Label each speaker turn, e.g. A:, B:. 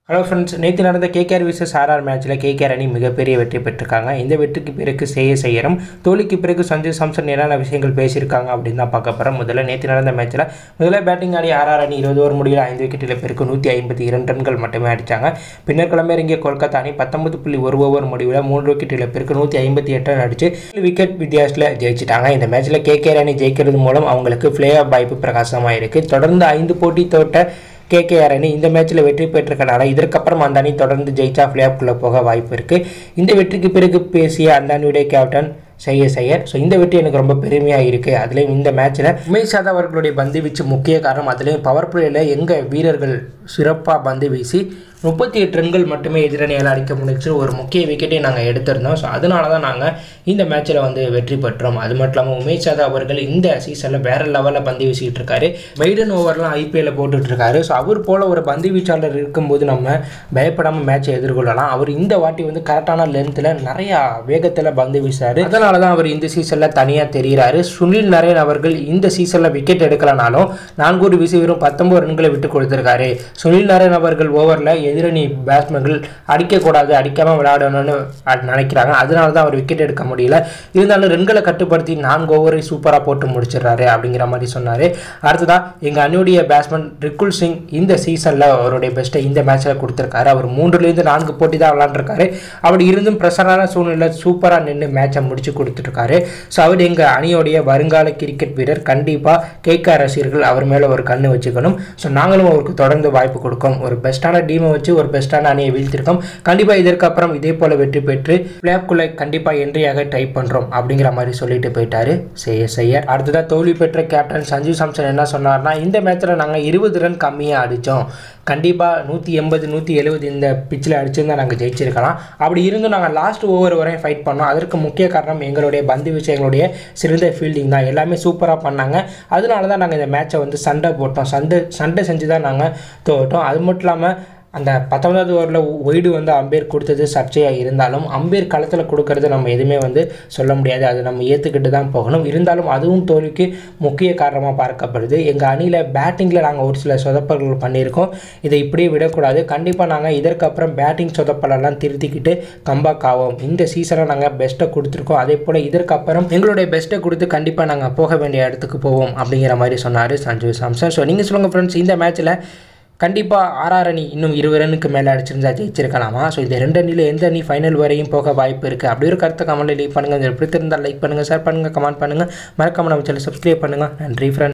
A: Hello friends, நேற்று நடந்த KKR vs RR மேட்ச்சில் KKR அணி மிகப்பெரிய வெற்றி பெற்றிருக்காங்க. இந்த வெற்றிக்கு பிறகு ஸ்ரேயஸ் ஐயரும் தோல்விக்கு பிறகு சஞ்சு சாம்சன் என்னென்ன விஷயங்கள் பேசியிருக்காங்க அப்படின்னு தான் பார்க்க போகிறோம். முதல்ல நேற்று நடந்த மேட்ச்சில் பேட்டிங் ஆடி RR அணி 20 ஓவர் முடிவில் 5 விக்கெட் இழப்பிற்கு 152 ரன்கள் மட்டுமே அடித்தாங்க. பின்னர் களமிறங்கிய கொல்கத்தா அணி 19.1 ஓவர் முடிவில் 3 விக்கெட் இழப்பிற்கு 158 ரன் அடித்து விக்கெட் வித்தியாசத்தில் ஜெயிச்சிட்டாங்க. இந்த மேட்ச்சில் KKR அணி ஜெயிக்கிறது மூலம் அவங்களுக்கு பிளே ஆஃப் வாய்ப்பு பிரகாசமாக இருக்குது. தொடர்ந்து 5 போட்டி தோட்ட KKR அணி இந்த மேட்ச்சில் வெற்றி பெற்றிருக்கனால இதற்கப்புறம் அந்த அணி தொடர்ந்து ஜெயிச்சா பிளே ஆஃப்குள்ளே போக வாய்ப்பு இருக்குது. இந்த வெற்றிக்கு பிறகு பேசிய அந்த அணியுடைய கேப்டன் ஷ்ரேயஸ் ஐயர், இந்த வெற்றி எனக்கு ரொம்ப பெருமையாக இருக்குது. அதுலேயும் இந்த மேட்ச்சில் உமேஷ் யாதவ் அவர்களுடைய பந்து வீச்சு முக்கிய காரணம். அதுலேயும் பவர் பிளேயில் எங்கள் வீரர்கள் சிறப்பாக பந்து வீசி 38 ரன்கள் மட்டுமே எதிரணியால் அடிக்க முடிச்சு ஒரு முக்கிய விக்கெட்டை நாங்கள் எடுத்திருந்தோம். அதனால தான் நாங்கள் இந்த மேட்ச்சில் வெற்றி பெற்றோம். அது மட்டும் இல்லாமல் உமேஷ் யாதவ் அவர்கள் இந்த சீசனில் வேறு லெவலில் பந்து வீசிக்கிட்டு இருக்காரு. Maiden ஓவர்லாம் IPL போட்டுட்ருக்காரு. அவர் போல் ஒரு பந்து வீச்சாளர் இருக்கும்போது நம்ம பயப்படாமல் மேட்சை எதிர்கொள்ளலாம். அவர் இந்த வாட்டி கரெக்டான லென்த்தில் நிறையா வேகத்தில் பந்து வீசாரு. அதனால தான் அவர் இந்த சீசனில் தனியாக தெரிகிறாரு. சுனில் நரேன் அவர்கள் இந்த சீசனில் விக்கெட் எடுக்கலனாலும் 4 ஓவர் வீசி வெறும் 19 ரன்களை விட்டு கொடுத்துருக்காரு. சுனில் நரேன் அவர்கள் ஓவரில் எதிரணி பேட்ஸ்மேன்கள் அடிக்கக்கூடாது, அடிக்காமல் விளையாடணும்னு நினைக்கிறாங்க. அதனால தான் அவர் விக்கெட் எடுக்க முடியல. இருந்தாலும் ரன்களை கட்டுப்படுத்தி 4 ஓவரை சூப்பராக போட்டு முடிச்சிடறாரு அப்படிங்கிற மாதிரி சொன்னார். அடுத்ததான் எங்கள் அணியுடைய பேட்ஸ்மேன் ரிக்குல் சிங் இந்த சீசனில் அவருடைய பெஸ்ட்டை இந்த மேட்ச்சில் கொடுத்துருக்காரு. அவர் 3லேருந்து 4 போட்டி தான் விளாண்டுருக்காரு. அப்படி இருந்தும் ப்ரெஷரான சூழ்நிலை சூப்பராக நின்று மேட்சை முடிச்சு கொடுத்துருக்காரு. அவர் எங்கள் அணியோடைய வருங்கால கிரிக்கெட் வீரர். கண்டிப்பாக KKR ரசிகர்கள் அவர் மேலே ஒரு கண்ணு வச்சுக்கணும். நாங்களும் அவருக்கு தொடர்ந்து வாய்ப்பு கொடுக்கும். ஒரு பெஸ்ட்டான டீமை வச்சு ஒரு பெஸ்ட்டான அணியை வீழ்த்திருக்கோம். கண்டிப்பாக இதற்கப்புறம் இதே போல் வெற்றி பெற்று பிளேஆஃப்குள்ளே கண்டிப்பாக என்ட்ரியாக ட்ரை பண்ணுறோம் அப்படிங்கிற மாதிரி சொல்லிட்டு போயிட்டாரு ஷ்ரேயஸ் ஐயர். அடுத்ததாக தோல்வி பெற்ற கேப்டன் சஞ்சு சாம்சன் என்ன சொன்னார்னா, இந்த மேட்ச்சில் நாங்கள் 20 ரன் கம்மியாக அடித்தோம். கண்டிப்பாக 180 170 இந்த பிச்சில் அடிச்சிருந்தால் நாங்கள் ஜெயிச்சிருக்கலாம். அப்படி இருந்தும் நாங்கள் லாஸ்ட் ஓவர் வரையும் ஃபைட் பண்ணோம். அதற்கு முக்கிய காரணம் எங்களுடைய பந்து வீச்சு, எங்களுடைய சிறந்த ஃபீல்டிங் தான். எல்லாமே சூப்பராக பண்ணாங்க. அதனால தான் நாங்கள் இந்த மேட்சை சண்டை போட்டோம். சண்டை செஞ்சு தான் நாங்கள் தோட்டோம். அது மட்டும் இல்லாமல் அந்த 19வது ஓவரில் ஒய்டு அம்பேர் கொடுத்தது சர்ச்சையாக இருந்தாலும் அம்பேர் களத்தில் கொடுக்கறது நம்ம எதுவுமே சொல்ல முடியாது. அது நம்ம ஏற்றுக்கிட்டு தான் போகணும். இருந்தாலும் அதுவும் தோல்விக்கு முக்கிய காரணமாக பார்க்கப்படுது. எங்கள் அணியில் பேட்டிங்கில் நாங்கள் ஒரு சில சொதப்பல்கள் பண்ணியிருக்கோம். இதை இப்படியே விடக்கூடாது. கண்டிப்பாக நாங்கள் இதற்கப்புறம் பேட்டிங் சொதப்பலெல்லாம் திருத்திக்கிட்டு கம்பேக் ஆகும். இந்த சீசனை நாங்கள் பெஸ்ட்டை கொடுத்துருக்கோம். அதே போல் இதற்கப்புறம் எங்களுடைய பெஸ்ட்டை கொடுத்து கண்டிப்பாக நாங்கள் போக வேண்டிய இடத்துக்கு போவோம் அப்படிங்கிற மாதிரி சொன்னார் சஞ்சு சாம்சன். நீங்கள் சொல்லுங்கள் ஃப்ரெண்ட்ஸ், இந்த மேட்ச்சில் கண்டிப்பாக RR அணி இன்னும் 20 ரன்னுக்கு மேலே அடிச்சிருந்தா ஜெயிச்சிருக்கலாமா? இந்த 2 அணியில் எந்த அணி ஃபைனல் வரையும் போக வாய்ப்பு இருக்குது? அப்படி ஒரு கருத்தை கமெண்ட்டில் லீவ் பண்ணுங்கள். பிடித்திருந்தால் லைக் பண்ணுங்கள், ஷேர் பண்ணுங்கள், கமெண்ட் பண்ணுங்கள். மறக்காம நம்ம சேனலை சப்ஸ்கிரைப் பண்ணுங்கள். நன்றி ஃப்ரெண்ட்ஸ்.